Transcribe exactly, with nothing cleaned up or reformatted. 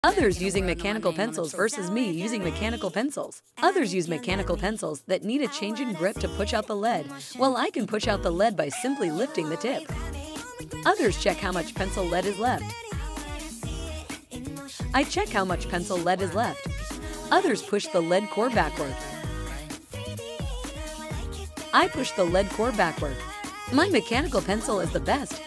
Others using mechanical pencils versus me using mechanical pencils. Others use mechanical pencils that need a change in grip to push out the lead, while I can push out the lead by simply lifting the tip. Others check how much pencil lead is left. I check how much pencil lead is left. Others push the lead core backward. I push the lead core backward. My mechanical pencil is the best